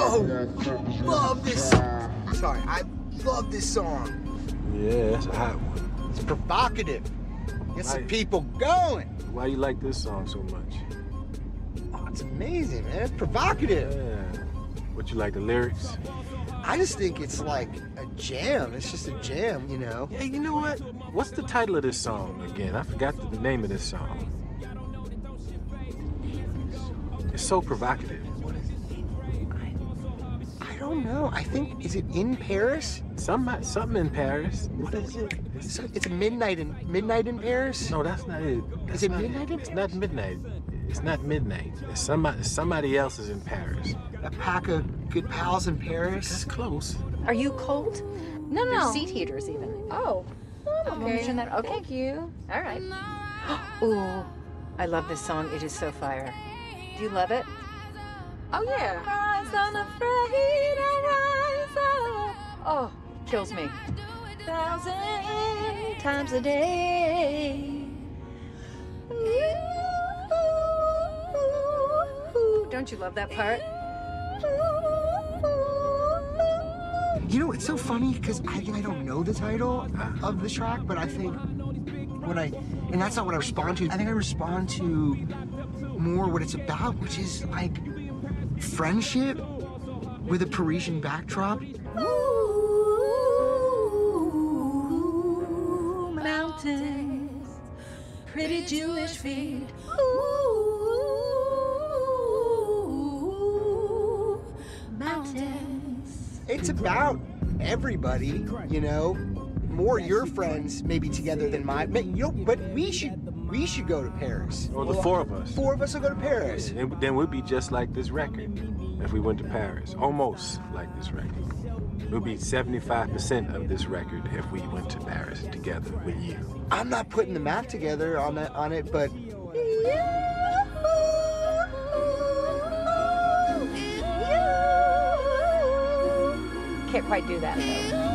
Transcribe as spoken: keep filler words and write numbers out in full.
Oh, love this. Sorry, I love this song. Yeah, that's a hot one. It's provocative. Gets some people going. Why you like this song so much? Oh, it's amazing, man. It's provocative. Yeah. What, you like the lyrics? I just think it's like a jam. It's just a jam, you know? Yeah, you know what? What's the title of this song again? I forgot the name of this song. It's so provocative. What is it? I, I don't know. I think, is it In Paris? Some, something in Paris. What is it? It's, it's a midnight in midnight in Paris? No, that's not it. That's is it not midnight in It's not midnight. It's not midnight. It's somebody, somebody else is in Paris. A pack of good pals in Paris? That's close. Are you cold? No, no. There's seat heaters even. Oh. Okay. Turn that. Okay. Thank you. All right. Ooh, I love this song. It is so fire. Do you love it? Oh, yeah. Rise unafraid, rise up. Oh, kills me. Thousand times a day. Don't you love that part? You know, it's so funny because I think I don't know the title of the track, but I think what I, and that's not what I respond to. I think I respond to more what it's about, which is like friendship with a Parisian backdrop. Ooh, mountains, pretty Jewish feet. Ooh, mountains. It's about everybody, you know. More your friends maybe together than mine. You know, but we should we should go to Paris. Or the four of us. Four of us will go to Paris. And then we'd be just like this record if we went to Paris. Almost like this record. We'll be seventy-five percent of this record if we went to Paris together with you. I'm not putting the math together on that on it, but Can't quite do that, though.